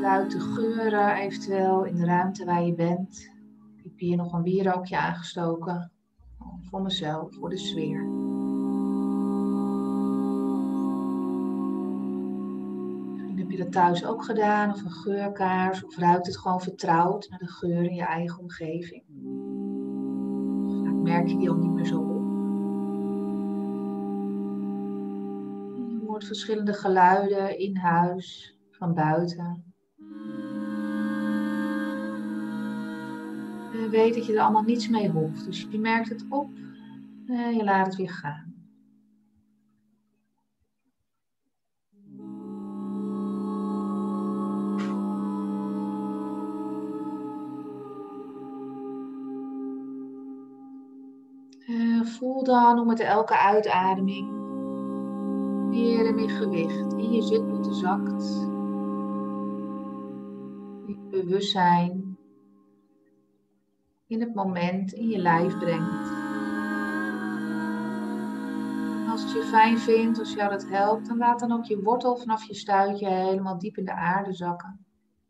Ruik de geuren eventueel in de ruimte waar je bent. Ik heb hier nog een wierookje aangestoken. Voor mezelf, voor de sfeer. Misschien heb je dat thuis ook gedaan, of een geurkaars, of ruikt het gewoon vertrouwd met een geur in je eigen omgeving. Vaak merk je die al niet meer zo op. Je hoort verschillende geluiden in huis, van buiten. Weet dat je er allemaal niets mee hoeft. Dus je merkt het op en je laat het weer gaan. Voel dan hoe met elke uitademing meer en meer gewicht in je zitbotten zakt. Je bewustzijn in het moment in je lijf brengt. En als het je fijn vindt, als jou dat helpt, dan laat dan ook je wortel vanaf je stuitje helemaal diep in de aarde zakken.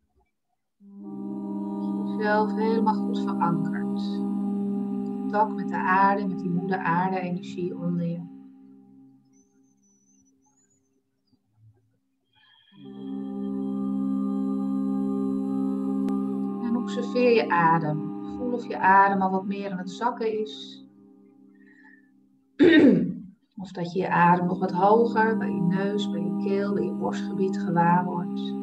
Jezelf helemaal goed verankerd. Contact met de aarde, met die moeder aarde energie onder je. En observeer je adem. Voel of je adem al wat meer aan het zakken is. Of dat je je adem nog wat hoger bij je neus, bij je keel, bij je borstgebied gewaar wordt.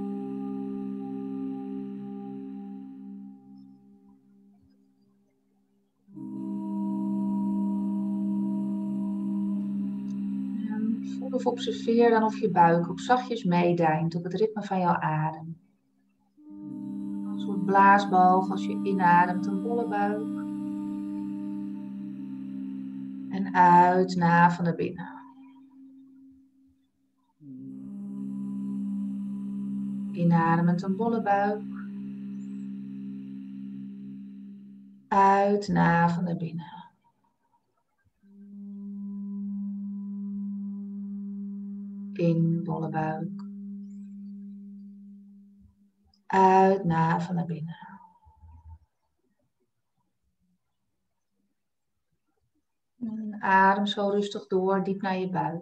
En voel of observeer dan of je buik ook zachtjes meedijnt op het ritme van jouw adem. Een soort blaasbalg als je inademt, een bolle buik. En uit naar naar binnen. Inademend een bolle buik. Uit naar binnen. In bolle buik. Uit naar binnen. En adem zo rustig door, diep naar je buik.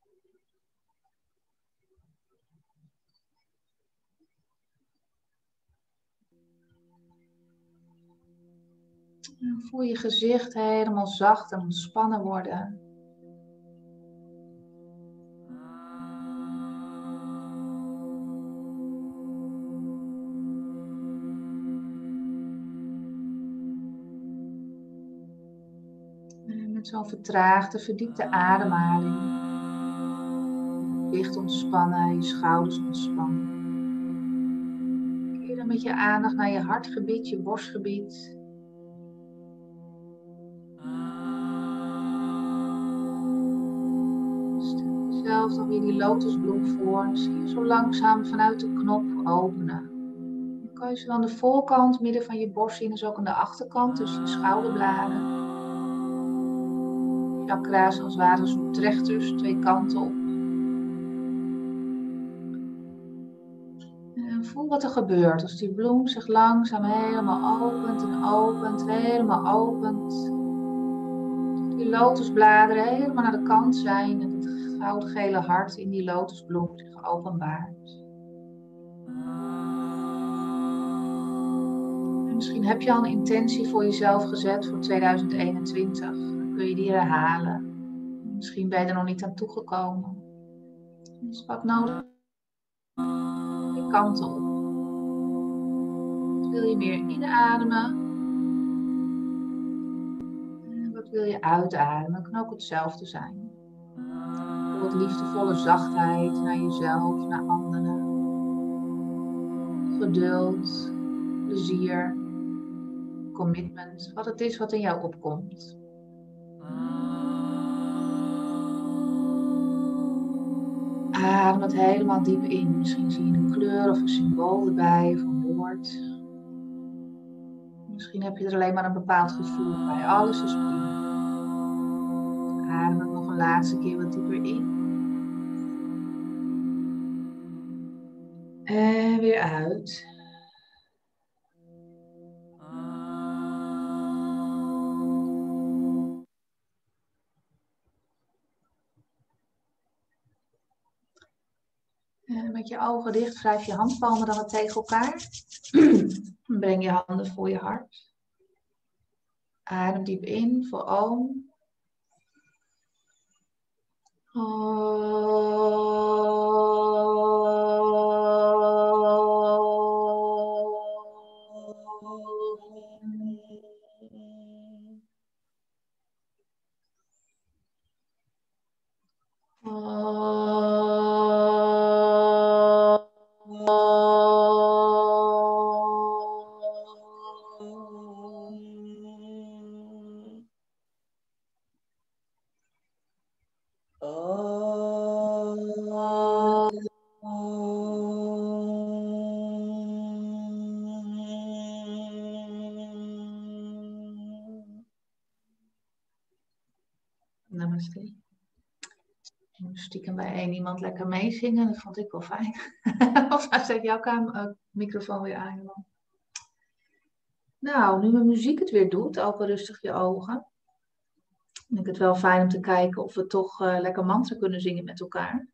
En voel je gezicht helemaal zacht en ontspannen worden. En met zo'n vertraagde, verdiepte ademhaling. Je gezicht ontspannen, je schouders ontspannen. Keer dan met je aandacht naar je hartgebied, je borstgebied. Zelf dan weer die lotusbloem voor. Dan zie je zo langzaam vanuit de knop openen. Dan kan je zo aan de voorkant, midden van je borst zien, dus ook aan de achterkant, tussen je schouderbladen. Chakra's als het ware zo'n trechters, twee kanten op. En voel wat er gebeurt als die bloem zich langzaam helemaal opent en opent, helemaal opent. Die lotusbladeren helemaal naar de kant zijn en het goudgele hart in die lotusbloem zich openbaart. En misschien heb je al een intentie voor jezelf gezet voor 2021. Dan kun je die herhalen. Misschien ben je er nog niet aan toegekomen. Dus wat nodig? Die kanten op. Wat wil je meer inademen? En wat wil je uitademen? Dat kan ook hetzelfde zijn. Wat liefdevolle zachtheid naar jezelf, naar anderen. Geduld, plezier, commitment. Wat het is wat in jou opkomt. Adem het helemaal diep in. Misschien zie je een kleur of een symbool erbij of een woord. Misschien heb je er alleen maar een bepaald gevoel bij. Alles is prima. Adem het nog een laatste keer wat dieper in. En weer uit. Met je ogen dicht wrijf je handpalmen dan wat tegen elkaar. Breng je handen voor je hart. Adem diep in voor Om. Namaste. Ik moest stiekem bij één iemand lekker meezingen. Dat vond ik wel fijn. Of hij zet jouw microfoon weer aan, Johan. Nou, nu mijn muziek het weer doet, open rustig je ogen. Vind ik het wel fijn om te kijken of we toch lekker mantra kunnen zingen met elkaar.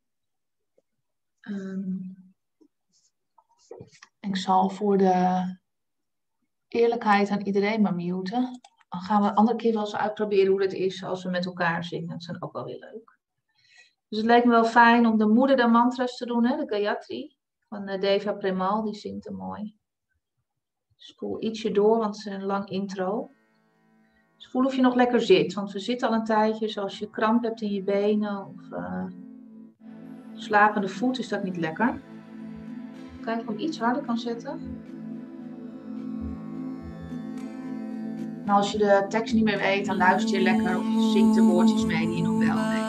Ik zal voor de eerlijkheid aan iedereen maar muten. Dan gaan we een andere keer wel eens uitproberen hoe het is als we met elkaar zingen. Dat is ook wel weer leuk. Dus het lijkt me wel fijn om de moeder der mantras te doen, hè? De Gayatri van Deva Premal, die zingt er mooi. Spoel ietsje door, want het is een lang intro. Dus voel of je nog lekker zit, want we zitten al een tijdje. Dus als je kramp hebt in je benen of slapende voet, is dat niet lekker. Kijk of ik hem iets harder kan zetten. En als je de tekst niet meer weet, dan luister je lekker of je zingt de woordjes mee die je nog wel weet.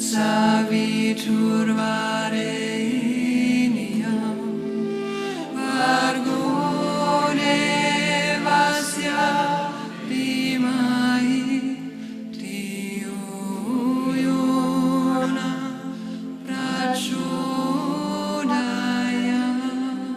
saviturvareniam Vargo devasya dhimai Dhiyo yona prachodayam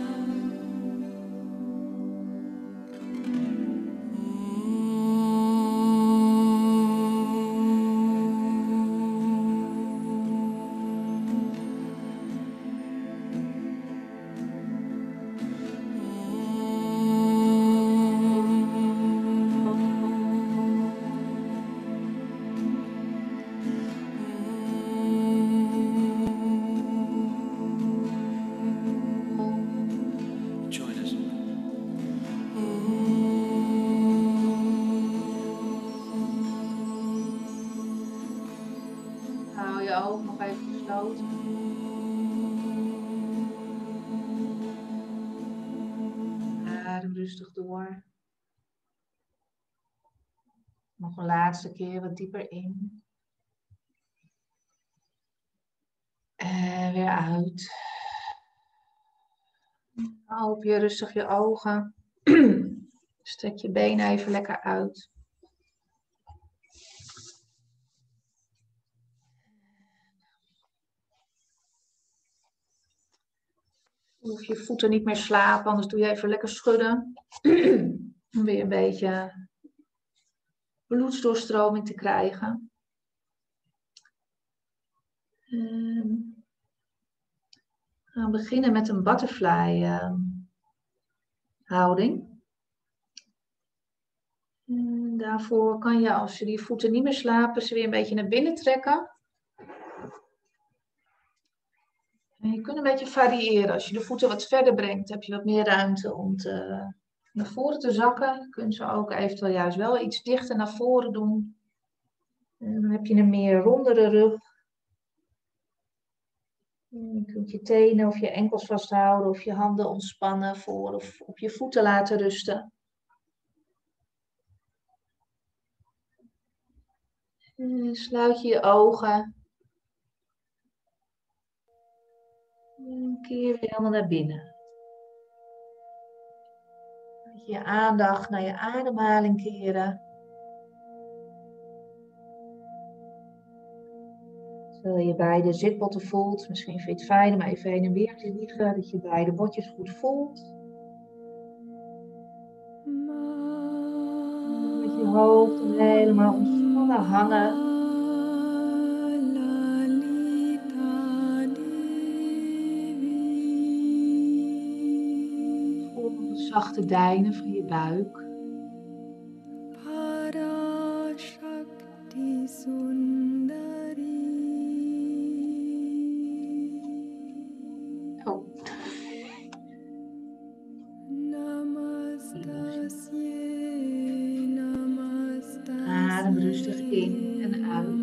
Join us. Hou je ogen nog even gesloten. Adem rustig door. Nog een laatste keer wat dieper in. En weer uit. Open je rustig je ogen. Strek je benen even lekker uit. Hoef je voeten niet meer slapen, anders doe je even lekker schudden. Om weer een beetje bloedsdoorstroming te krijgen. We gaan beginnen met een butterfly houding. Daarvoor kan je, als je die voeten niet meer slapen, ze weer een beetje naar binnen trekken. En je kunt een beetje variëren. Als je de voeten wat verder brengt, heb je wat meer ruimte om naar voren te zakken. Je kunt ze ook eventueel juist wel iets dichter naar voren doen. En dan heb je een meer rondere rug. Je kunt je tenen of je enkels vasthouden of je handen ontspannen voor of op je voeten laten rusten. En sluit je je ogen. En keer weer helemaal naar binnen. Met je aandacht naar je ademhaling keren. Terwijl je beide zitbotten voelt. Misschien vind je het fijn om even heen en weer te wiegen. Dat je beide botjes goed voelt. Met je hoofd helemaal ontspannen hangen. Voel de zachte deinen van je buik. Oh. Adem rustig in en uit.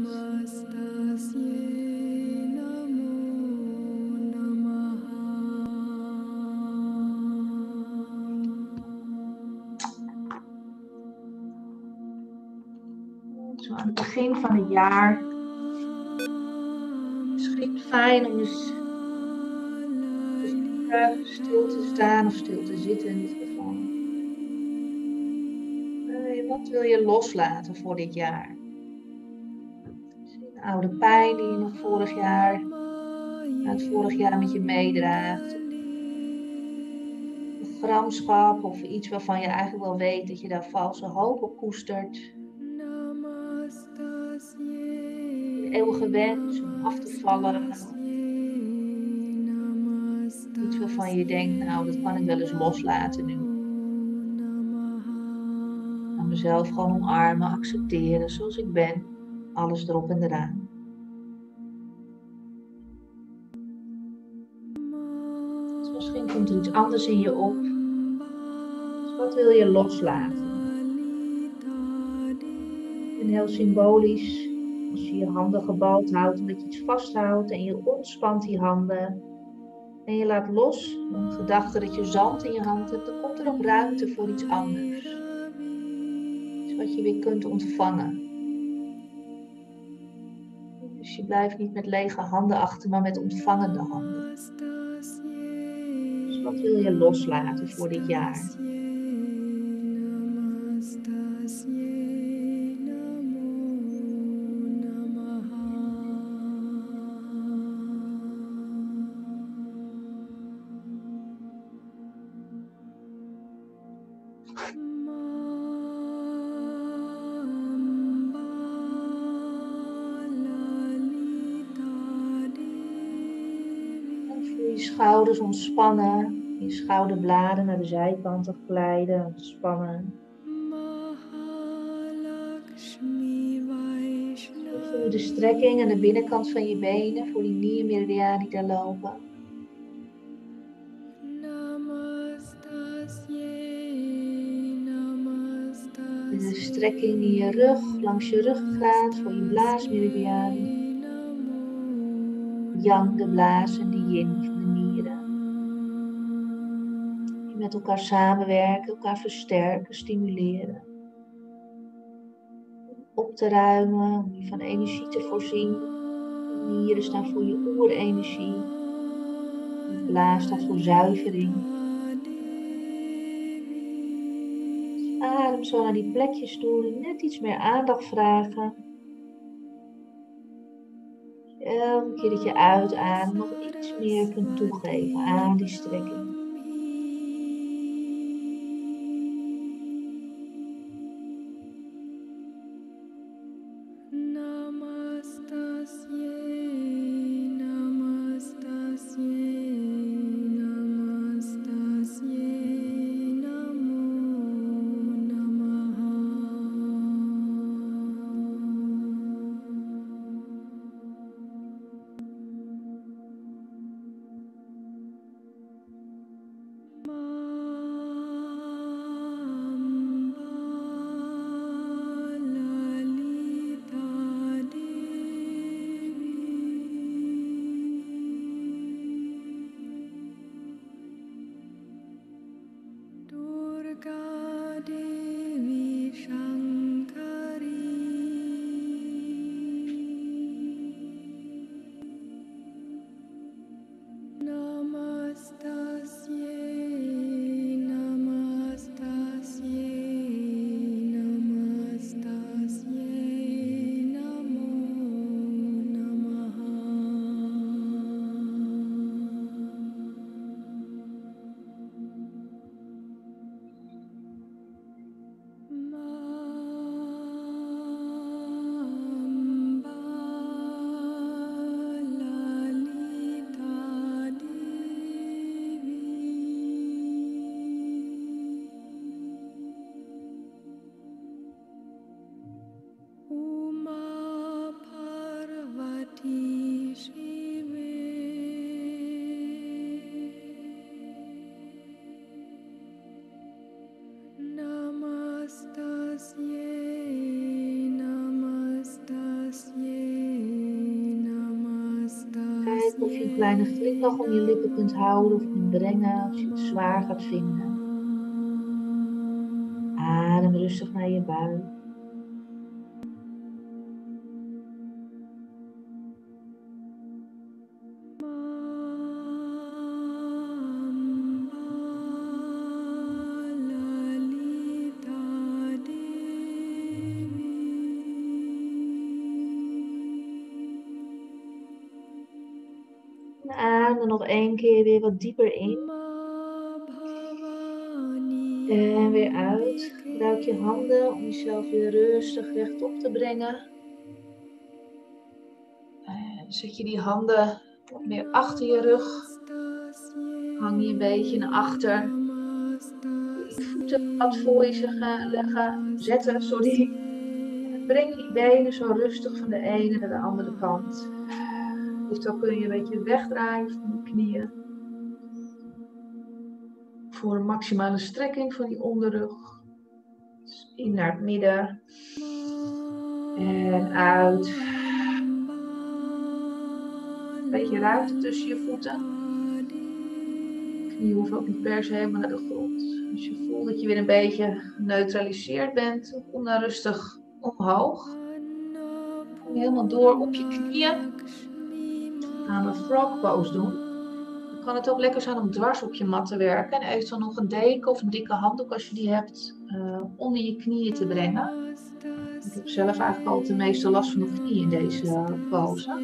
Zo aan het begin van het jaar. Misschien fijn om eens stil te staan of stil te zitten in dit geval. Wat wil je loslaten voor dit jaar? Een oude pijn die je nog uit vorig jaar met je meedraagt. Een gramschap of iets waarvan je eigenlijk wel weet dat je daar valse hoop op koestert. Een eeuwige wens om af te vallen. Iets waarvan je denkt, nou dat kan ik wel eens loslaten nu. En mezelf gewoon omarmen, accepteren zoals ik ben. Alles erop en eraan. Dus misschien komt er iets anders in je op. Dus wat wil je loslaten? En heel symbolisch, als je je handen gebald houdt, omdat je iets vasthoudt en je ontspant die handen. En je laat los, een gedachte dat je zand in je hand hebt, dan komt er ook ruimte voor iets anders. Iets wat je weer kunt ontvangen. Dus Dus je blijft niet met lege handen achter, maar met ontvangende handen. Dus wat wil je loslaten voor dit jaar? Voel je schouders ontspannen, je schouderbladen naar de zijkanten glijden, ontspannen. Voel je de strekking aan de binnenkant van je benen voor die niermeridianen die daar lopen. De strekking in je rug, langs je ruggengraat voor je blaasmeridianen. Yang, de blaas, en de yin van de nieren. Die met elkaar samenwerken, elkaar versterken, stimuleren. Om op te ruimen, om je van energie te voorzien. De nieren staan voor je oerenergie. De blaas staat voor zuivering. Adem zo naar die plekjes toe, net iets meer aandacht vragen. Elke keer dat je uitademt nog iets meer kunt toegeven aan die strekking. Kijk of je een kleine glimlach om je lippen kunt houden of kunt brengen als je het zwaar gaat vinden. Adem rustig naar je buik. Adem nog 1 keer weer wat dieper in. En weer uit. Gebruik je handen om jezelf weer rustig rechtop te brengen. En zet je die handen wat meer achter je rug. Hang je een beetje naar achter. Je voeten wat voor je zetten. Breng die benen zo rustig van de ene naar de andere kant. Dus dan kun je een beetje wegdraaien van de knieën. Voor een maximale strekking van die onderrug. Dus in naar het midden. En uit. Een beetje ruimte tussen je voeten. De knie hoeft ook niet per se helemaal naar de grond. Als je voelt dat je weer een beetje geneutraliseerd bent, kom dan rustig omhoog. Helemaal door op je knieën. Gaan we frog pose doen. Dan kan het ook lekker zijn om dwars op je mat te werken. En eventueel nog een deken of een dikke handdoek als je die hebt onder je knieën te brengen. Ik heb zelf eigenlijk altijd de meeste last van mijn knieën in deze pose.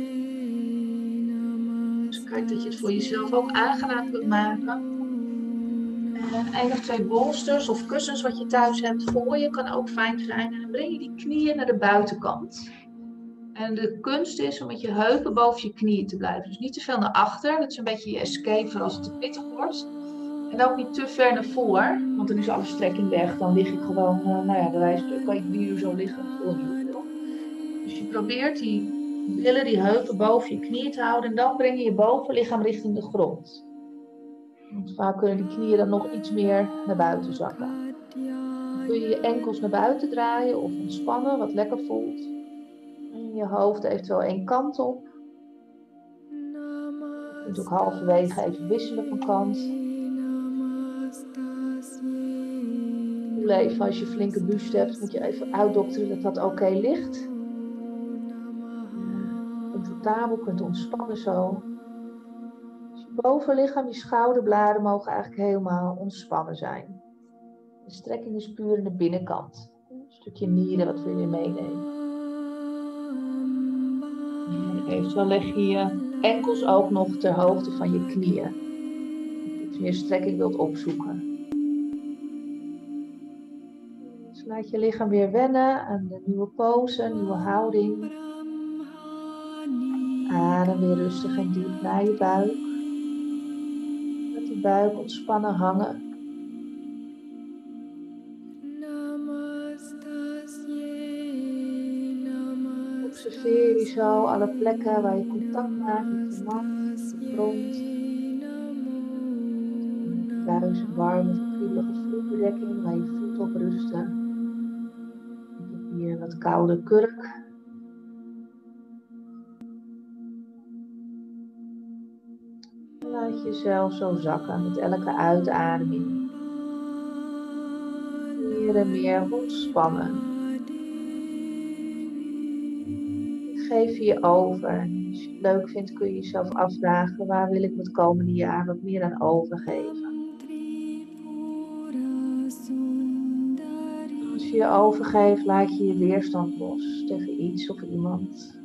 Dus kijk dat je het voor jezelf ook aangenaam kunt maken. En 1 of 2 bolsters of kussens wat je thuis hebt voor je kan ook fijn zijn. En dan breng je die knieën naar de buitenkant. En de kunst is om met je heupen boven je knieën te blijven. Dus niet te veel naar achter. Dat is een beetje je escape voor als het te pittig wordt. En ook niet te ver naar voor. Want dan is alle strekking weg. Dan lig ik gewoon, nou ja, bij wijze van kan je 3 uur zo liggen. Dat wil niet veel. Dus je probeert die billen, die heupen boven je knieën te houden. En dan breng je je bovenlichaam richting de grond. Want vaak kunnen die knieën dan nog iets meer naar buiten zakken. Dan kun je je enkels naar buiten draaien of ontspannen, wat lekker voelt. En je hoofd eventueel 1 kant op. Je kunt ook halverwege even wisselen van kant. Voel even, als je flinke buste hebt, moet je even uitdokteren dat dat oké ligt. Comfortabel kunt ontspannen zo. Dus je bovenlichaam, je schouderbladen mogen eigenlijk helemaal ontspannen zijn. De strekking is puur in de binnenkant. Een stukje nieren wat we weer meenemen. En eventueel leg je je enkels ook nog ter hoogte van je knieën. Als je iets meer strekking wilt opzoeken. Dus laat je lichaam weer wennen aan de nieuwe pose, nieuwe houding. Adem weer rustig en diep naar je buik. Laat die buik ontspannen hangen. Observeer je zo alle plekken waar je contact maakt met de mat, de grond. Thuis een warme, verkriebelige vloerbedekking waar je voet op rusten. Ik heb hier wat koude kurk. Laat jezelf zo zakken met elke uitademing. Meer en meer ontspannen. Geef je over. Als je het leuk vindt kun je jezelf afvragen waar wil ik me het komende jaar wat meer aan overgeven. Als je je overgeeft laat je je weerstand los tegen iets of iemand.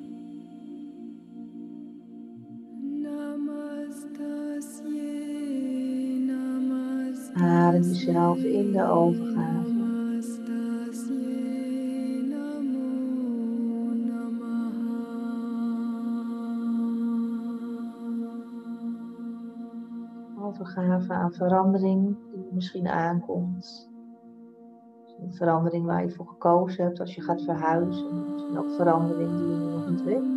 Adem jezelf in de overgave. Overgave aan verandering die misschien aankomt. Een verandering waar je voor gekozen hebt als je gaat verhuizen. Misschien ook verandering die je nu nog niet weet.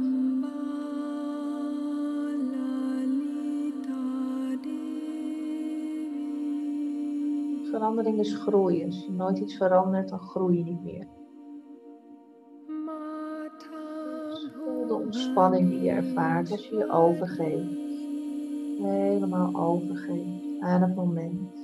Verandering is groeien. Als je nooit iets verandert, dan groei je niet meer. Dus voel de ontspanning die je ervaart als je je overgeeft. Helemaal overgeeft aan het moment.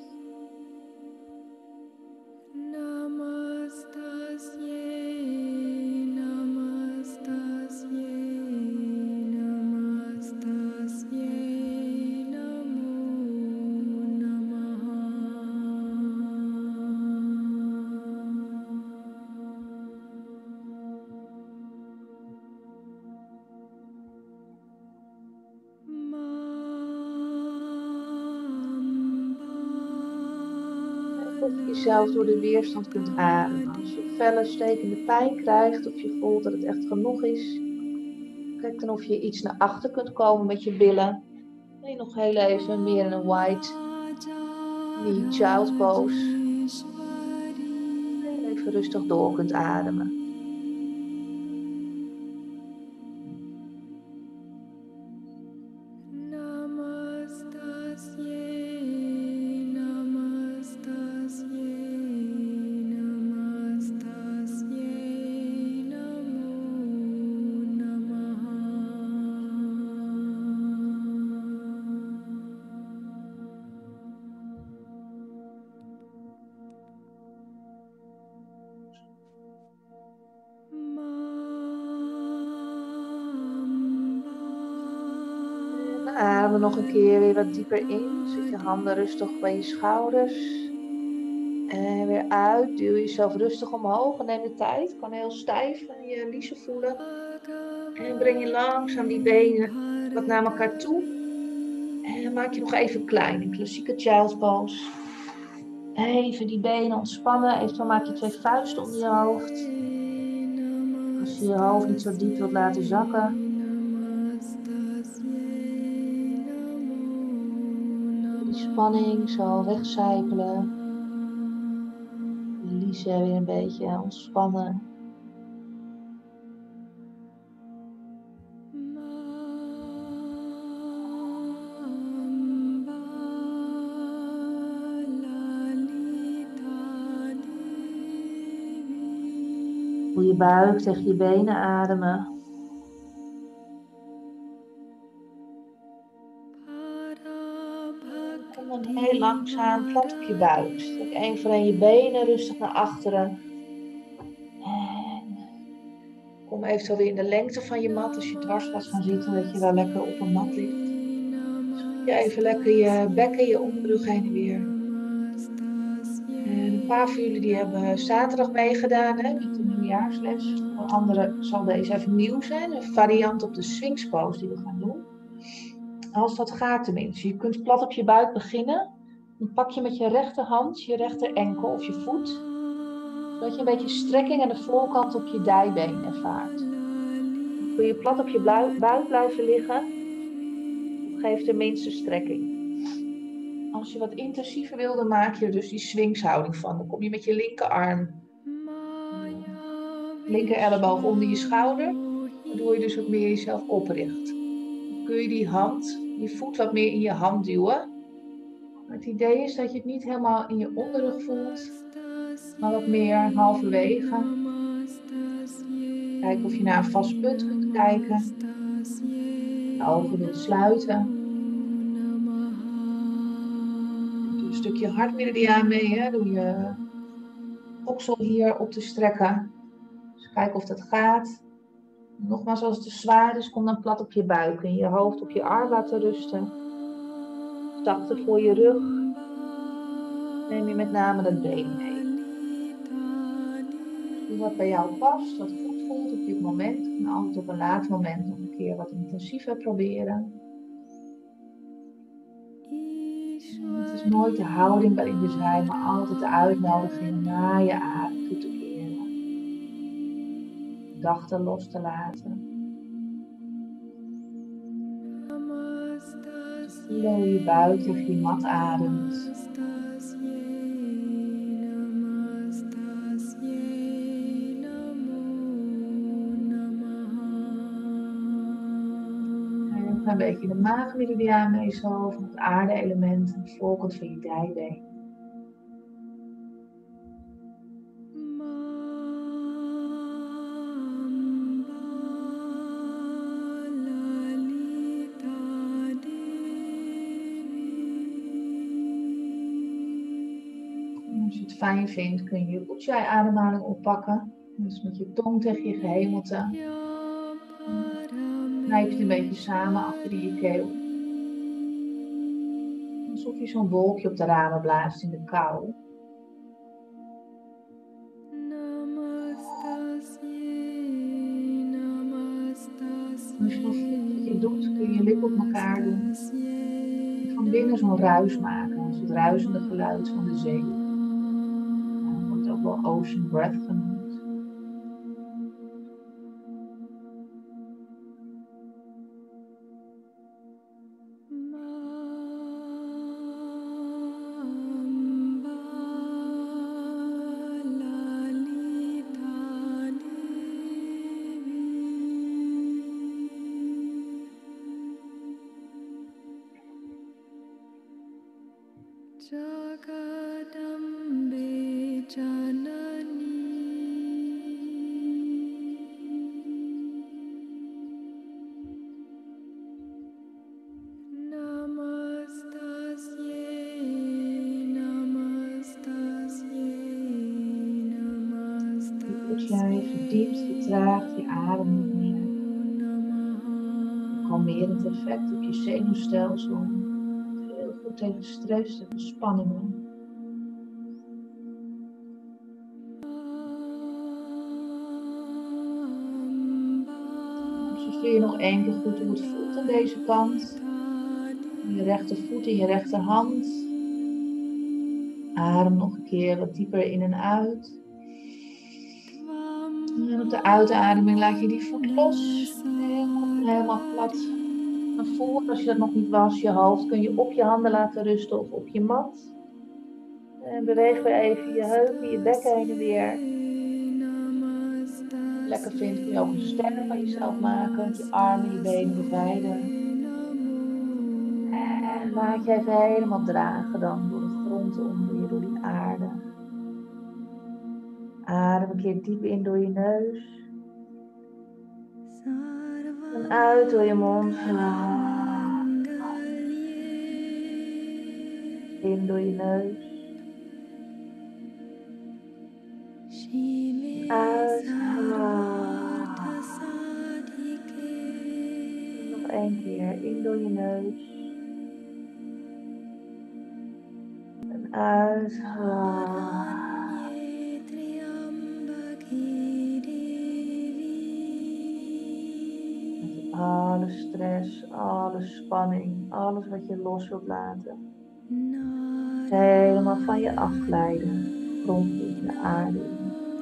Of je jezelf door de weerstand kunt ademen. Als je felle stekende pijn krijgt of je voelt dat het echt genoeg is. Kijk dan of je iets naar achter kunt komen met je billen. En nog heel even meer in een wide knee child pose. En even rustig door kunt ademen. Adem nog een keer weer wat dieper in. Zet je handen rustig bij je schouders. En weer uit. Duw jezelf rustig omhoog. En neem de tijd. Kan heel stijf en je liezen voelen. En breng je langzaam die benen wat naar elkaar toe. En maak je nog even klein. Een klassieke child's pose. Even die benen ontspannen. Eventueel maak je 2 vuisten onder je hoofd. Als je je hoofd niet zo diep wilt laten zakken. Die spanning zo wegcijpelen. De liezen weer een beetje ontspannen. Voel je buik tegen je benen ademen. Kom dan heel langzaam plat op je buik. Strek één voor één je benen rustig naar achteren. En kom eventueel weer in de lengte van je mat. Als je dwars gaat gaan zitten, dat je wel lekker op een mat ligt. Schud je even lekker je bekken, je onderrug heen en weer. En een paar van jullie die hebben zaterdag meegedaan met de nieuwjaarsles. Voor anderen zal deze even nieuw zijn. Een variant op de Sphinx pose die we gaan doen. Als dat gaat tenminste. Je kunt plat op je buik beginnen. Dan pak je met je rechterhand je rechter enkel of je voet. Zodat je een beetje strekking aan de voorkant op je dijbeen ervaart. Dan kun je plat op je buik blijven liggen. Dat geeft de minste strekking. Als je wat intensiever wil, dan maak je er dus die Sphinx-houding van. Dan kom je met je linkerarm, linker elleboog onder je schouder. Waardoor je dus wat meer jezelf opricht. Dan kun je die hand, je voet wat meer in je hand duwen. Het idee is dat je het niet helemaal in je onderrug voelt, maar wat meer halverwege. Kijk of je naar een vast punt kunt kijken. De ogen wilt sluiten. Doe een stukje hartmeridiaan mee, hè, door je oksel hier op te strekken. Dus kijk of dat gaat. Nogmaals, als het te zwaar is, kom dan plat op je buik en je hoofd op je arm laten rusten. Zachter voor je rug. Neem je met name dat been mee. Doe wat bij jou past, wat goed voelt op dit moment. En altijd op een later moment nog een keer wat intensiever proberen. Het is nooit de houding waarin we zijn, maar altijd de uitnodiging om naar je adem toe te keren. Gedachten los te laten. Voel hoe je buik tegen je mat ademt. Een beetje de maagmeridiaan mee zo, van het aarde-element en de voorkant van je dijbeen. En als je het fijn vindt, kun je je Ujjayi-ademhaling oppakken. Dus met je tong tegen je gehemelte. Knijp je een beetje samen achter in je keel. Alsof je zo'n wolkje op de ramen blaast in de kou. Als je nog voelt wat je doet, kun je je lippen op elkaar doen. En van binnen zo'n ruis maken. Een soort ruisende geluid van de zee. Dat wordt ook wel ocean breath genoemd. Jagadambe Janani Namastasye Namastasye Als jij verdiept, vertraagt je adem niet meer. kalmerend effect op je zenuwstelsel. Heel goed tegen stress en spanningen. Observeer je nog één keer goed hoe het voelt aan deze kant. Je rechtervoet in je rechterhand. Adem nog een keer wat dieper in en uit. En op de uitademing laat je die voet los. Helemaal plat naar voren. Als je dat nog niet was, je hoofd kun je op je handen laten rusten of op je mat. En beweeg weer even je heupen, je bekken heen en weer. Als je het lekker vindt, kun je ook een ster van jezelf maken. Je armen, je benen bevrijden. En laat je even helemaal dragen dan door de grond onder je, door die aarde. Adem een keer diep in door je neus. En uit door je mond. In door je neus. Uit. Nog één keer. In door je neus. En uit. Met alle stress, alle spanning, alles wat je los wilt laten. Helemaal van je afglijden. Grond in de aarde in.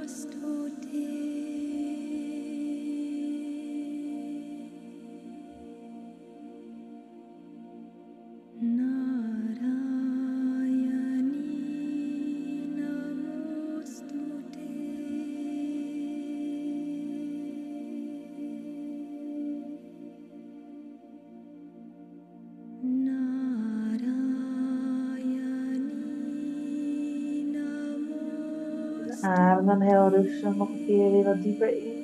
Adem dan heel rustig nog een keer weer wat dieper in.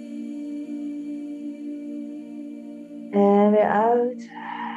En weer uit.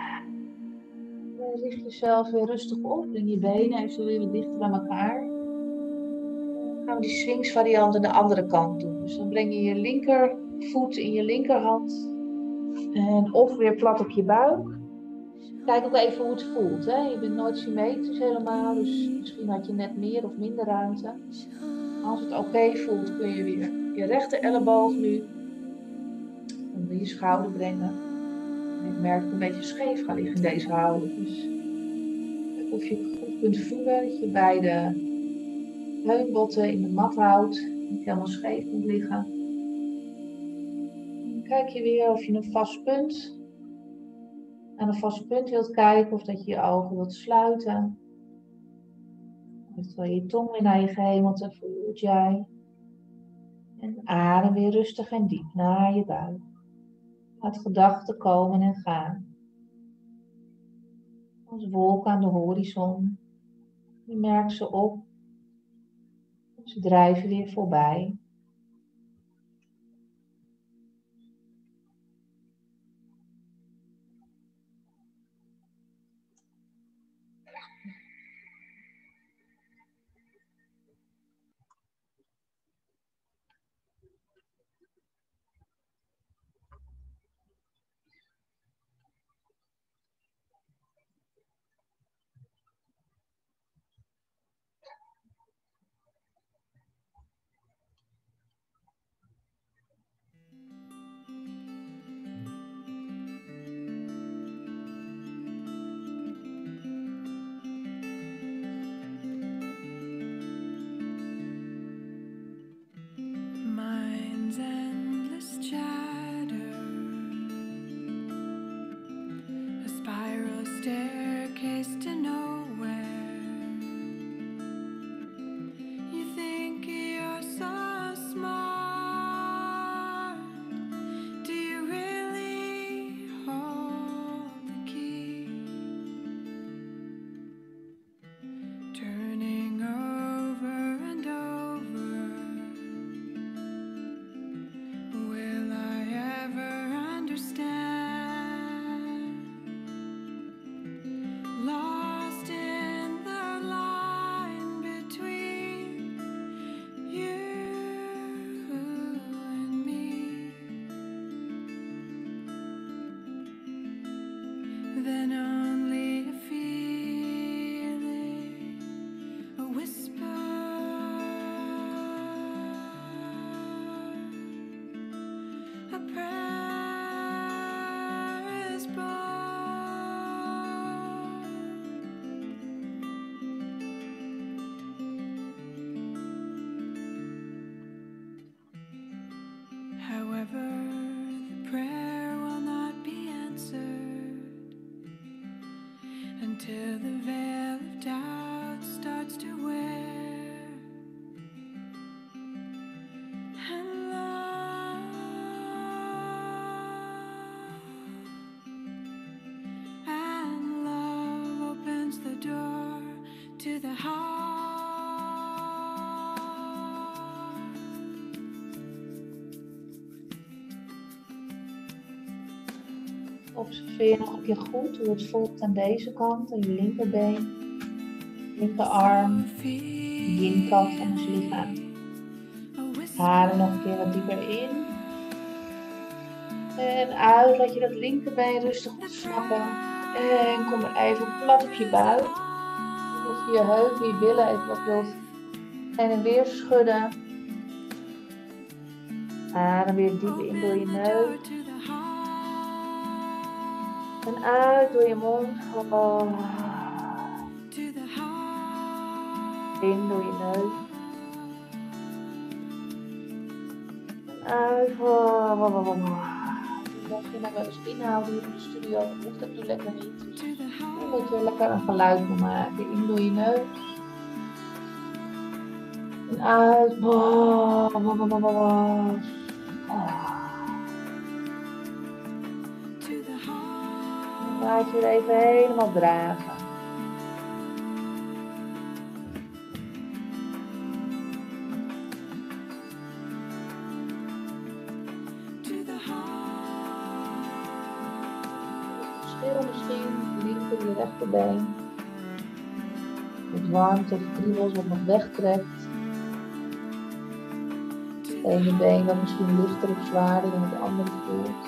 En richt jezelf weer rustig op. Breng je benen even weer wat dichter bij elkaar. Dan gaan we die swingsvariant aan de andere kant doen. Dus dan breng je je linkervoet in je linkerhand. En of weer plat op je buik. Kijk ook even hoe het voelt. Hè? Je bent nooit symmetrisch helemaal. Dus misschien had je net meer of minder ruimte. Als het oké voelt, kun je weer je rechter elleboog nu onder je schouder brengen. En ik merk dat ik een beetje scheef ga liggen in deze houding. Dus kijk of je het goed kunt voelen. Dat je beide heunbotten in de mat houdt. Niet helemaal scheef moet liggen. Dan kijk je weer of je een vast punt aan een vast punt wilt kijken. Of dat je je ogen wilt sluiten. Terwijl je tong weer naar je gehemelte voelt jij. En adem weer rustig en diep naar je buik. Laat gedachten komen en gaan. Als wolken aan de horizon. Je merkt ze op. Ze drijven weer voorbij. till the veil of doubt starts to wear. And love opens the door to the heart. Observeer nog een keer goed hoe het voelt aan deze kant, aan je linkerbeen, linkerarm, de yin-kant van ons lichaam. Adem nog een keer wat dieper in. En uit, laat je dat linkerbeen rustig ontsnappen. En kom er even plat op je buik. Of je heupen, je billen even wat wilt heen en weer schudden. Adem weer diep in door je neus. En uit door je mond. In door je neus. En uit. Mocht je nog wel eens inhouden hier in de studio, dan hoeft dat nu lekker niet. Dus je moet er lekker een geluid van maken. In door je neus. En uit. Laat je er even helemaal dragen. Verschil misschien, linker je rechterbeen. Het warmte of kriebels wat nog wegtrekt. Het ene been dat misschien lichter of zwaarder dan het andere voelt.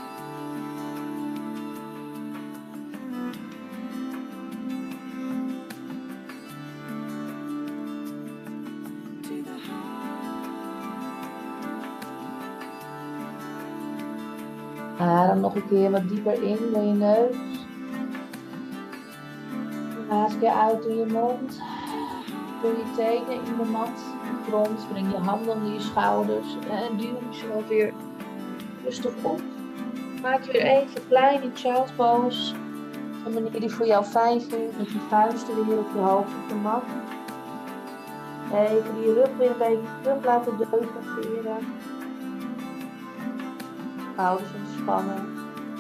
Adem nog een keer wat dieper in door je neus. De laatste keer uit door je mond. Door je tenen in de mat. De grond. Breng je handen onder je schouders. En duw jezelf weer rustig op. Maak je weer even klein in child's pose. Op een manier die voor jou fijn voelt. Met je vuisten weer op je hoofd op de mat. Even die rug weer een beetje terug laten deugeren. Schouders ontspannen.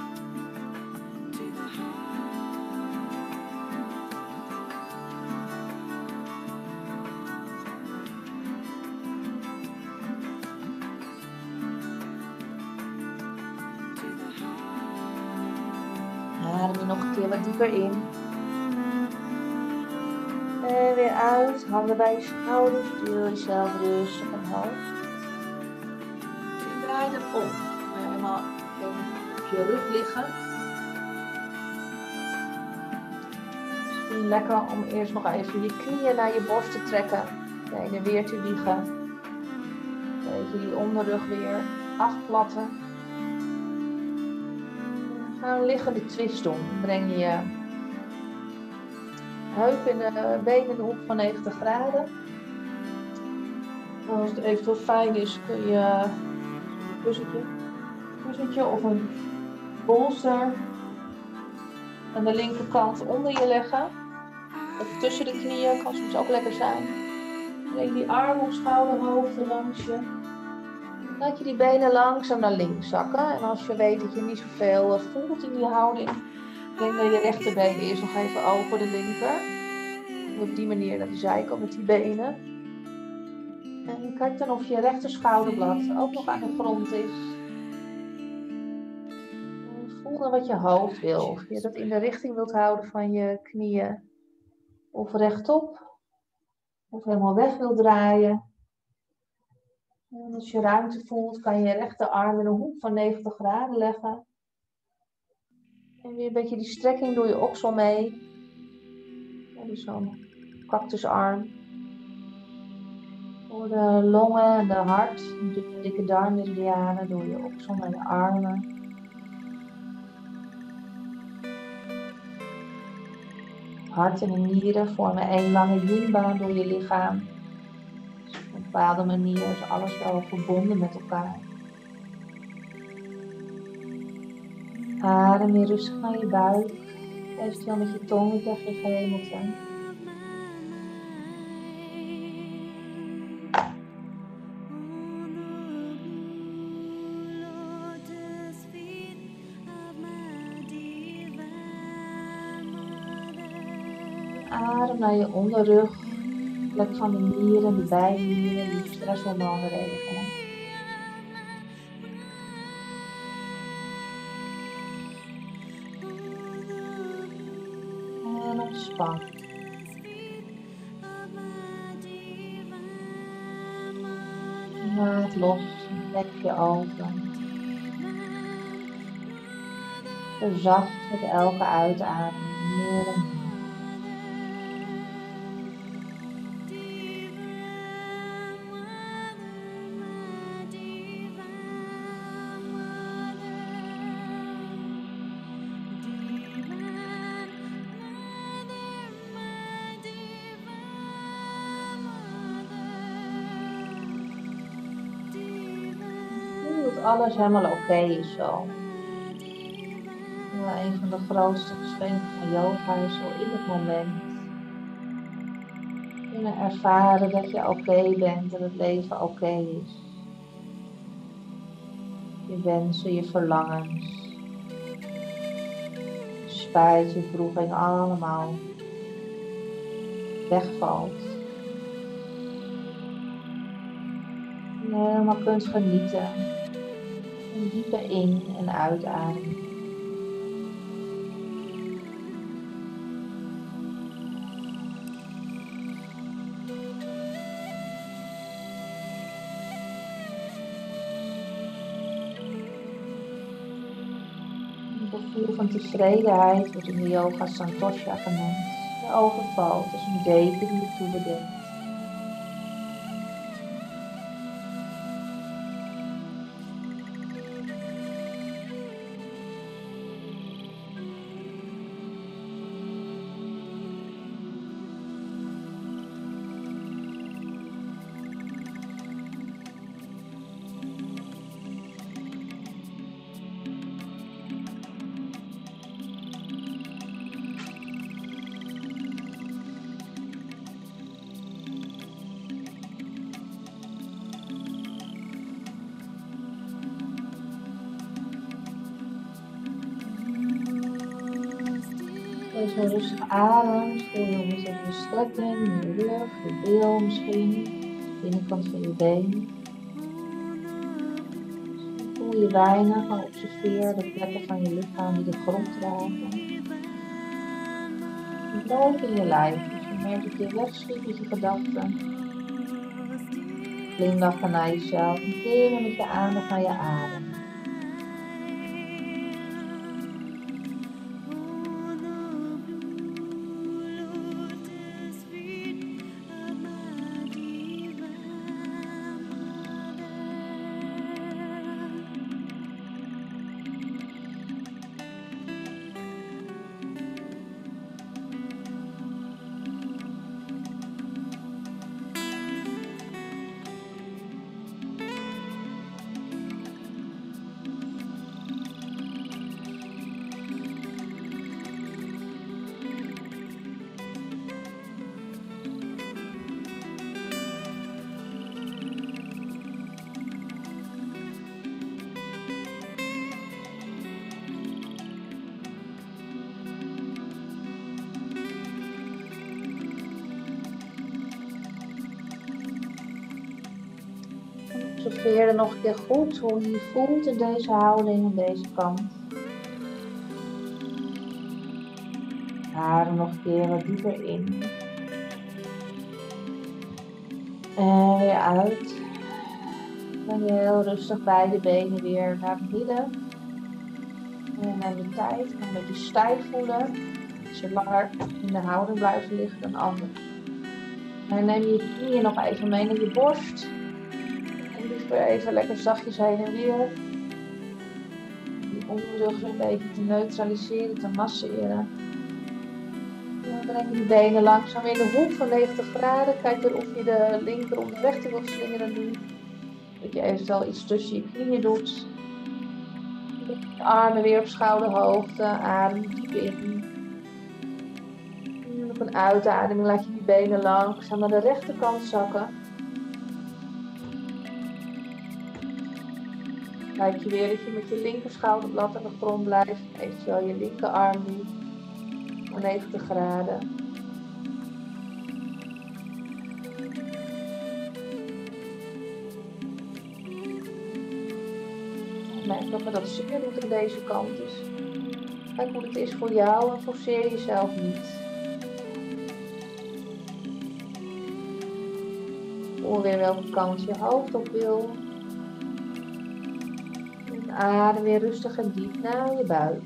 Adem je nog een keer wat dieper in. En weer uit. Handen bij je schouders. Duw jezelf rustig omhoog. En draai hem om. Helemaal op je rug liggen. Misschien lekker om eerst nog even je knieën naar je borst te trekken. Heen en weer te wiegen. Even die onderrug weer afplatten. En ga een liggende twist doen. Breng je heup in de benen in de hoek van 90 graden. Als het eventueel fijn is kun je een kussentje of een bolster aan de linkerkant onder je leggen. Of tussen de knieën, kan soms ook lekker zijn. Breng die armen op schouderhoogte langs je. Laat je die benen langzaam naar links zakken. En als je weet dat je niet zoveel voelt in die houding, breng dan je rechterbeen eerst nog even over de linker. En op die manier naar de zijkant met die benen. En kijk dan of je rechter schouderblad ook nog aan de grond is. En voel dan wat je hoofd wil. Of je dat in de richting wilt houden van je knieën. Of rechtop. Of helemaal weg wilt draaien. En als je ruimte voelt, kan je je rechterarm in een hoek van 90 graden leggen. En weer een beetje die strekking door je oksel mee. En dus zo'n cactusarm. Door de longen en de hart. De dikke darmmeridianen door je oksel naar je armen. Hart en de nieren vormen één lange yin-baan door je lichaam. Dus op een bepaalde manier is alles wel verbonden met elkaar. Adem weer rustig naar je buik. Eventueel met je tong weer tegen je gehemelte. Adem naar je onderrug, plek van de nieren, de bijnieren, die stresshormonen regelen. En ontspan. Laat los, trek je open. Verzacht met elke uitademing meer en meer. Dat alles helemaal oké is zo. Ja, een van de grootste geschenken van yoga is zo in het moment kunnen ervaren dat je oké bent en het leven oké is. Je wensen, je verlangens, spijt, je wroeging allemaal wegvalt. Je helemaal kunt genieten. Een diepe in- en uitademing. Een gevoel van tevredenheid wordt in de yoga santosha genoemd. De overvalt is een deken die je toebedekt. Deze rustige adem, voel je eens even de strekking in je rug, je bil misschien, de binnenkant van je been. Voel je weinig, maar observeer de plekken van je lichaam die de grond raken. En blijf in je lijf, dus je merkt dat je wegschiet met je gedachten. Glimlachen naar jezelf en keer met je aandacht naar je adem. Observeer nog een keer goed hoe je je voelt in deze houding aan deze kant. Adem nog een keer wat dieper in. En weer uit. En weer heel rustig beide benen weer naar beneden. En neem de tijd. Ga een beetje stijf voelen. Als je langer in de houding blijft liggen dan anders. En neem je knieën nog even mee naar je borst. En liefst weer even lekker zachtjes heen en weer. Die onderrug een beetje te neutraliseren, te masseren. Dan breng je de benen langzaam in de hoek van 90 graden. Kijk weer of je de linker om de rechter wilt slingeren nu. Dat je eventueel iets tussen je knieën doet. De armen weer op schouderhoogte. Adem diep in. Op een uitademing laat je die benen langzaam naar de rechterkant zakken. Kijk je weer dat je met je linker schouderblad aan de grond blijft. Eventueel je linkerarm nu voor 90 graden. Merk dat me dat zeer doet aan deze kant. Dus kijk hoe het is voor jou en forceer jezelf niet. Voel weer welke kant je hoofd op wil. En adem weer rustig en diep naar je buik.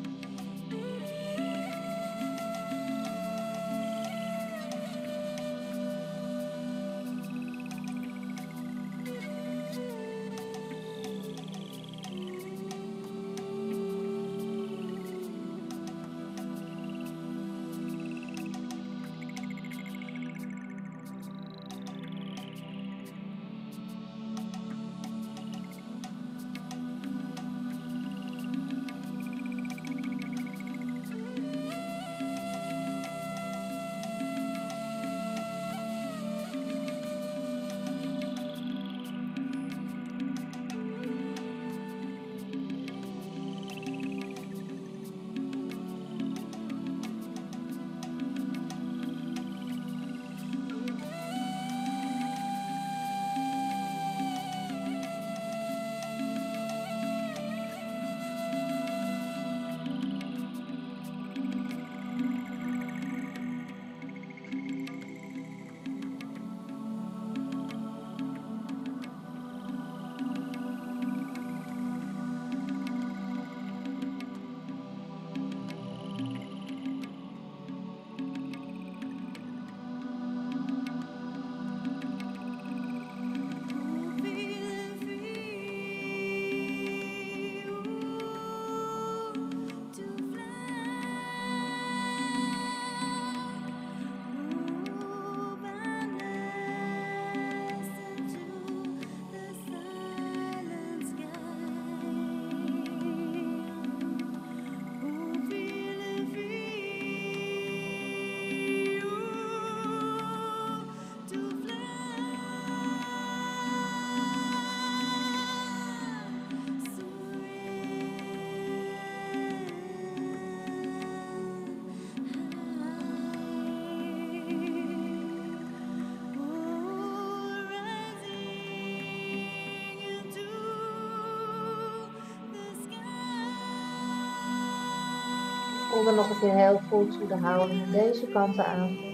Voel dan nog een keer heel goed hoe de houding aan deze kanten aanvoelt.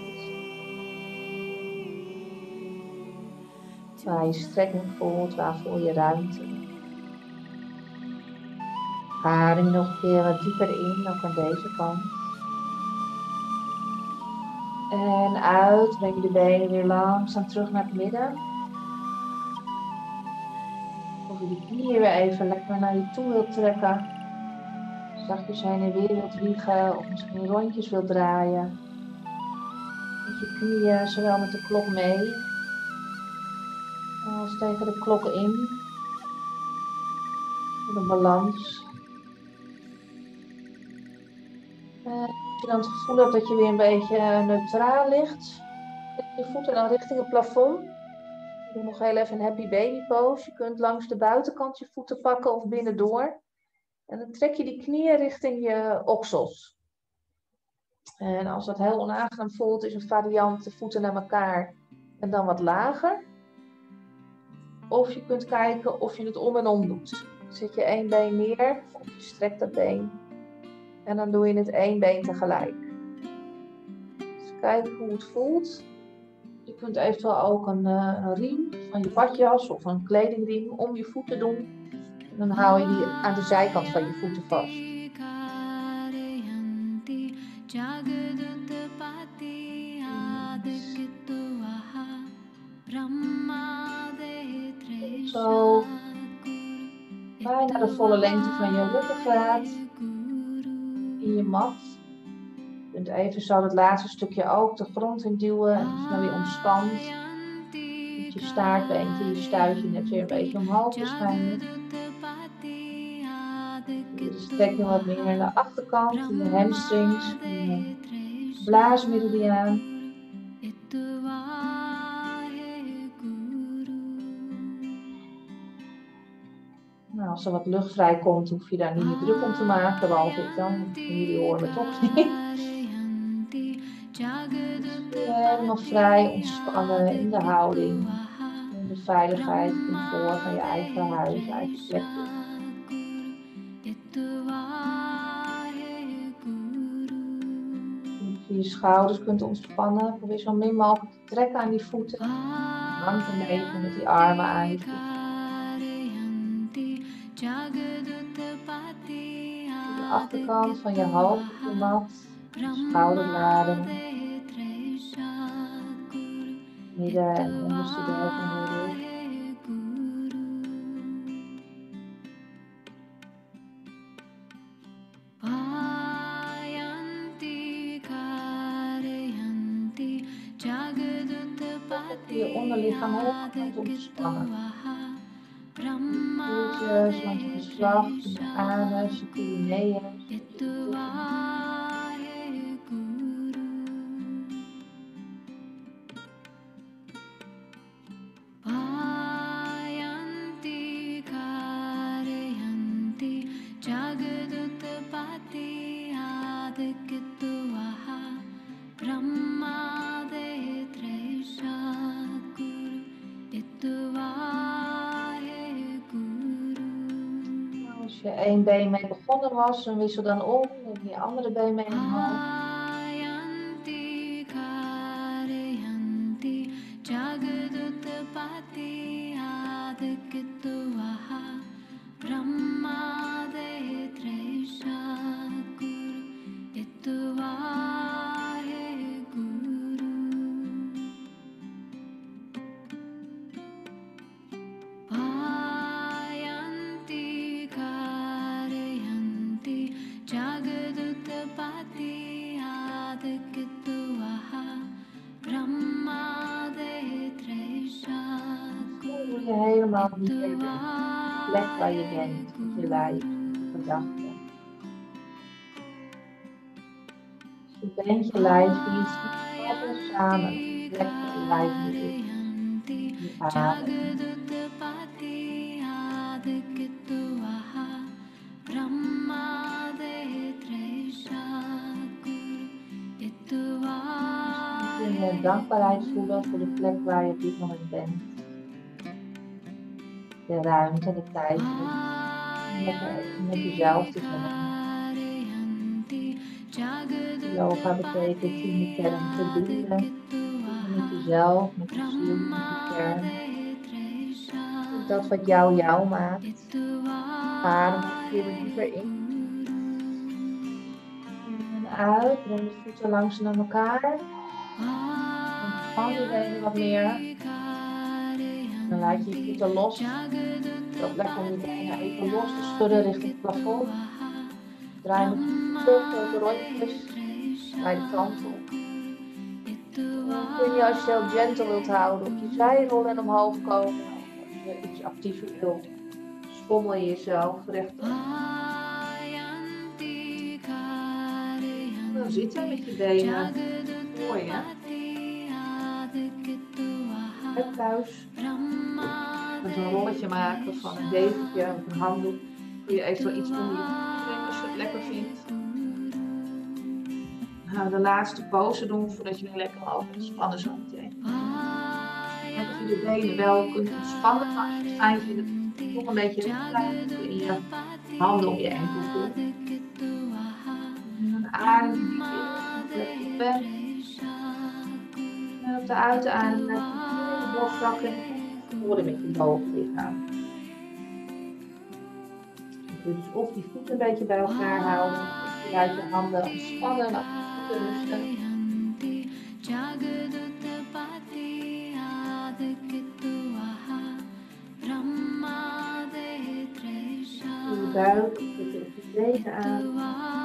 Waar je strekking voelt, waar voel je ruimte. Adem nog een keer wat dieper in, ook aan deze kant. En uit, breng je de benen weer langzaam terug naar het midden. Of je de knieën weer even lekker naar je toe wilt trekken. Zachtjes heen en weer wilt wiegen of misschien rondjes wilt draaien. Met je knieën zowel met de klok mee als tegen de klok in. Voor de balans. Als je dan het gevoel hebt dat je weer een beetje neutraal ligt, leg je voeten dan richting het plafond. Doe nog heel even een happy baby pose. Je kunt langs de buitenkant je voeten pakken of binnendoor. En dan trek je die knieën richting je oksels. En als dat heel onaangenaam voelt, is een variant de voeten naar elkaar en dan wat lager. Of je kunt kijken of je het om en om doet. Zet je één been neer of je strekt dat been. En dan doe je het één been tegelijk. Dus kijk hoe het voelt. Je kunt eventueel ook een riem van je badjas of een kledingriem om je voeten doen. En dan hou je die aan de zijkant van je voeten vast. Zo. Bijna de volle lengte van je ruggengraat. In je mat. Je kunt even zo dat laatste stukje ook de grond in duwen. En dus dan weer ontspant. Met je staartbeentje, je stuitje net weer een beetje omhoog waarschijnlijk. Je strekt nog wat meer naar de achterkant, in je hamstrings, in je blaasmeridiaan. Nou, als er wat lucht vrijkomt, hoef je daar niet meer druk om te maken, behalve ik dan, want jullie horen me toch niet. Dus helemaal vrij ontspannen in de houding, in de veiligheid, comfort van je eigen huis, eigen plek. Als je je schouders kunt ontspannen, probeer zo min mogelijk te trekken aan die voeten. Hang beneden met die armen aan je voeten. De achterkant van je hoofd op de mat, schouderbladen, midden en onderste deel van je rug. Je onderlichaam helemaal gaat ontspannen. Voetjes langs je geslacht, je anus, je perineum. Als je één been mee begonnen was, dan wissel dan om. Neem je andere been mee omhoog. Voel je helemaal wie je bent. De plek waar je bent, met je lijf, je gedachten. Je bent je lijf, die is altijd samen. De plek waar je lijf nu is. Je adem. Je dankbaarheid voelen voor de plek waar je op dit moment bent. De ruimte, de tijd. Met jezelf te zijn. Yoga betekent in de kern verbinden. Met jezelf, met je ziel, met je kern. Dat wat jou maakt. Adem hier dieper in. En uit. Breng de voeten langs naar elkaar. Ontspan je benen wat meer. Dan laat je je voeten los. Het is lekker om je benen even los te schudden richting het plafond. Draai met je terug door de rondjes. Bij de kant op. Dan kun je, als je heel gentle wilt houden, op je zijrol en omhoog komen. Als je iets actiever wilt, schommel je jezelf rechtop. Dan zitten met je benen voor je. En thuis met een rolletje maken van een dekentje of een handdoek. Kun je eventueel iets onder je voeten brengen als je het lekker vindt. Nou, de laatste pose doen voordat je weer lekker omhoog kunt spannen zo meteen. En dat je de benen wel kunt ontspannen, maar als je het fijn vindt dat het nog een beetje recht blijft, kun je je handen op je enkels doen. En dan adem je diep in, plek je bent. En op de uitadem laat je je borst zakken en verwoorden met je bovenlichaam. Je kunt dus of die voeten een beetje bij elkaar houden, of je laat je handen ontspannen, laat je voeten rusten. Je buik, je bewegen aan.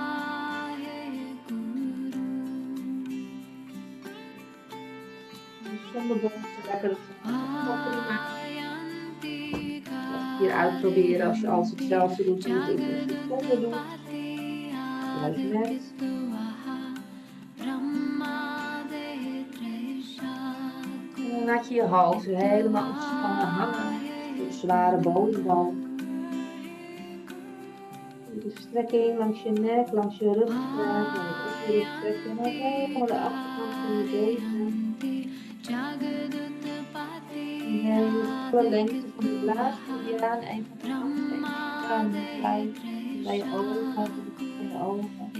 Zonder borst lekker het prima. Hier uitproberen als je alles hetzelfde doet, als je het zonder doet. Blijf net. laat je je hoofd weer helemaal ontspannen hangen op de zware bodembal. De strekking langs je nek, langs je ruggengraat, waar je op je rug trekt en ook helemaal de achterkant van je benen. Neem de volle lengte van je blaasmeridiaan, een van de handstrepen blijft bij je ogen, op de kop van je ogen.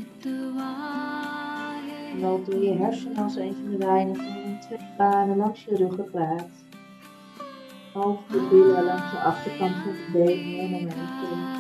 Loop door je hersenen als een van de weinigen in 2 banen langs je ruggengraat. Over de billen langs de achterkant van je benen helemaal naar je kin.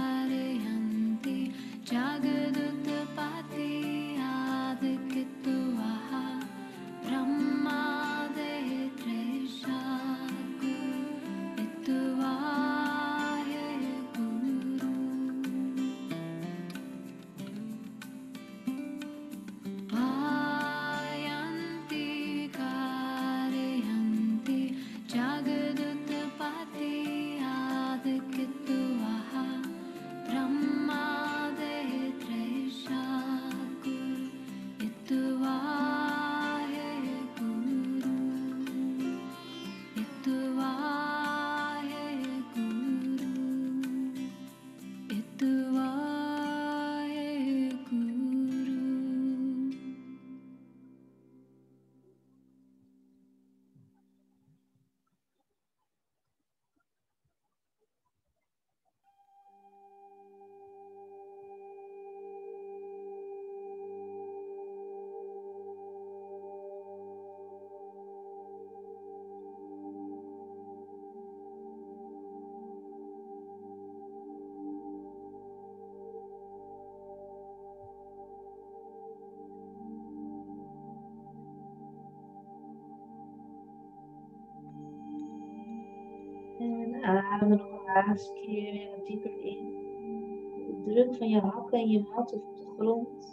En adem nog een laatste keer weer wat dieper in. De druk van je hakken en je mat op de grond.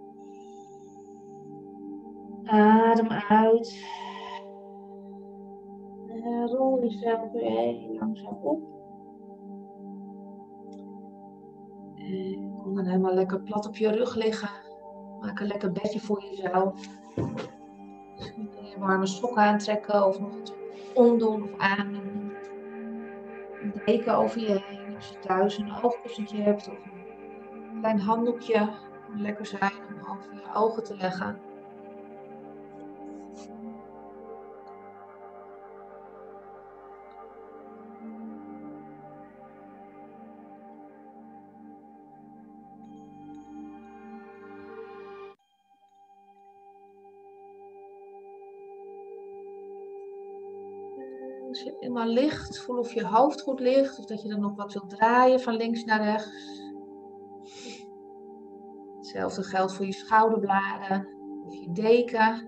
Adem uit. En rol jezelf weer heel langzaam op. En kom dan helemaal lekker plat op je rug liggen. Maak een lekker bedje voor jezelf. Misschien kun je warme sokken aantrekken of nog iets omdoen of aandoen. Een deken over je heen als je thuis een oogkussentje hebt of een klein handdoekje. Kan lekker zijn om over je ogen te leggen. Als je helemaal ligt, voel of je hoofd goed ligt of dat je er nog wat wilt draaien van links naar rechts. Hetzelfde geldt voor je schouderbladen of je deken.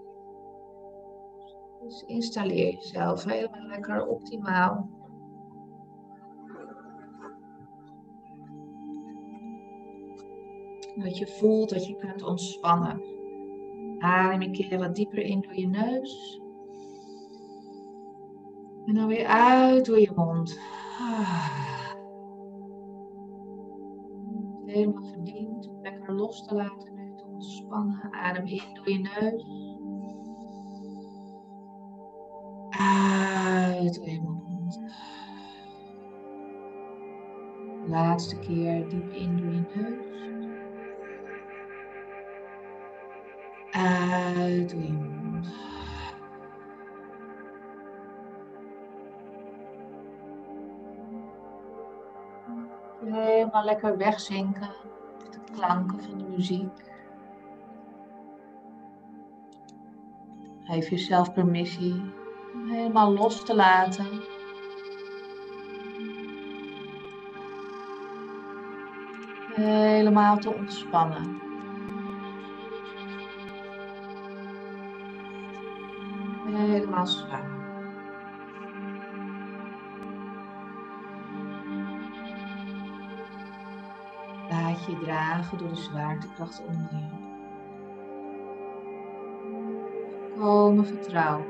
Dus installeer jezelf helemaal lekker optimaal. Dat je voelt dat je kunt ontspannen. Adem een keer wat dieper in door je neus. En dan weer uit door je mond. Helemaal verdiend om lekker los te laten en te ontspannen. Adem in door je neus. Uit door je mond. Laatste keer diep in door je neus. Uit door je mond. Helemaal lekker wegzinken met de klanken van de muziek. Geef jezelf permissie om helemaal los te laten. Helemaal te ontspannen. Helemaal zwaar. Laat je dragen door de zwaartekracht onder je. Volkomen vertrouwen.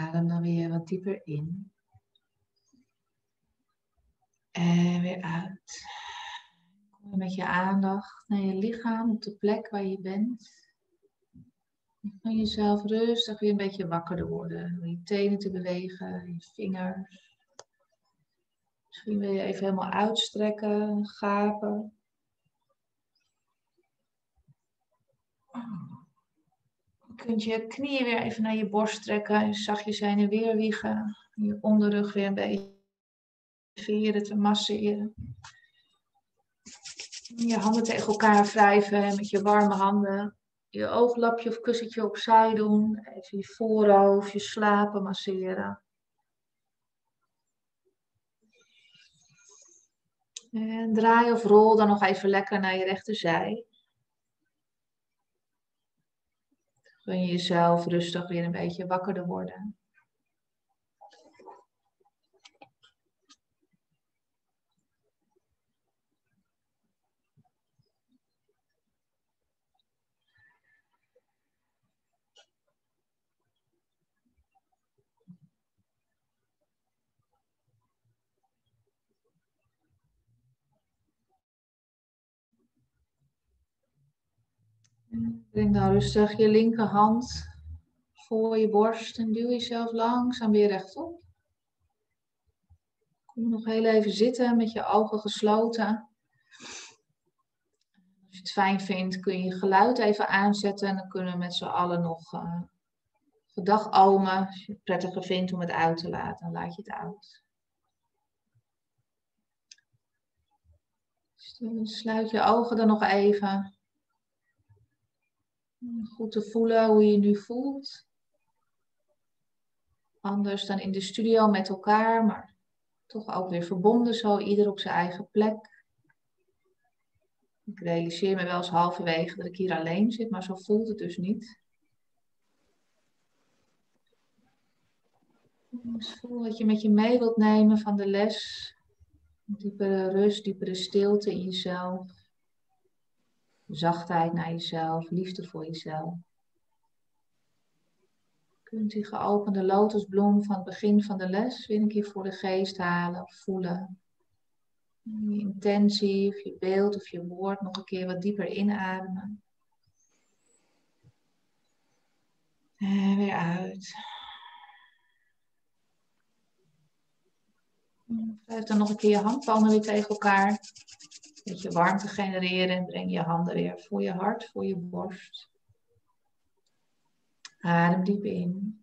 Adem dan weer wat dieper in. En weer uit. Kom met je aandacht naar je lichaam op de plek waar je bent. Van jezelf rustig weer een beetje wakkerder worden. Door je tenen te bewegen, je vingers. Misschien wil je even helemaal uitstrekken, gapen. Je kunt je knieën weer even naar je borst trekken. Zachtjes heen en weer wiegen. Je onderrug weer een beetje veren te masseren. Je handen tegen elkaar wrijven met je warme handen. Je ooglapje of kussentje opzij doen. Even je voorhoofd, je slapen masseren. En draai of rol dan nog even lekker naar je rechterzij. Gun je jezelf rustig weer een beetje wakkerder worden. Breng dan rustig je linkerhand voor je borst en duw jezelf langzaam weer rechtop. Kom nog heel even zitten met je ogen gesloten. Als je het fijn vindt kun je je geluid even aanzetten en dan kunnen we met z'n allen nog gedag omen. Als je het prettiger vindt om het uit te laten, dan laat je het uit. Dus sluit je ogen dan nog even. Goed te voelen hoe je je nu voelt. Anders dan in de studio met elkaar, maar toch ook weer verbonden zo, ieder op zijn eigen plek. Ik realiseer me wel eens halverwege dat ik hier alleen zit, maar zo voelt het dus niet. Dus voel wat je met je mee wilt nemen van de les. Diepere rust, diepere stilte in jezelf. Zachtheid naar jezelf, liefde voor jezelf. Je kunt die geopende lotusbloem van het begin van de les weer een keer voor de geest halen of voelen. Je intentie of je beeld of je woord nog een keer wat dieper inademen. En weer uit. Wrijf dan nog een keer je handpalmen weer tegen elkaar. Een beetje warmte genereren en breng je handen weer voor je hart, voor je borst. Adem diep in.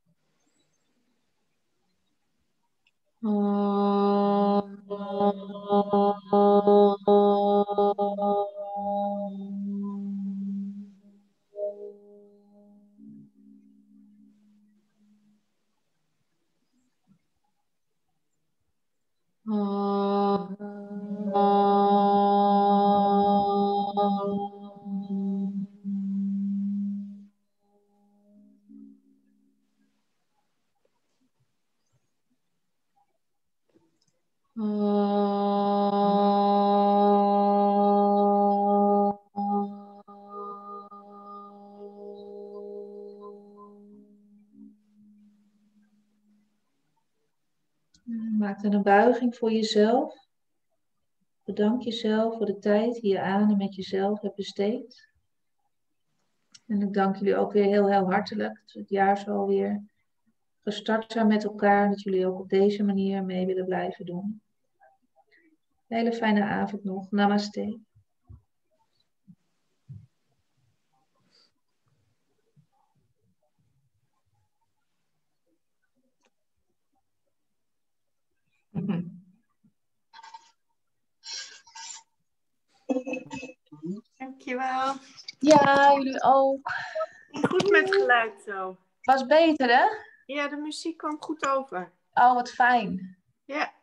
Maak dan een buiging voor jezelf. Bedank jezelf voor de tijd die je aan en met jezelf hebt besteed. En ik dank jullie ook weer heel hartelijk dat we het jaar zo weer gestart zijn met elkaar. En dat jullie ook op deze manier mee willen blijven doen. Hele fijne avond nog. Namaste. Dankjewel. Ja, jullie ook. Goed met geluid zo. Was beter, hè? Ja, de muziek kwam goed over. Oh, wat fijn. Ja.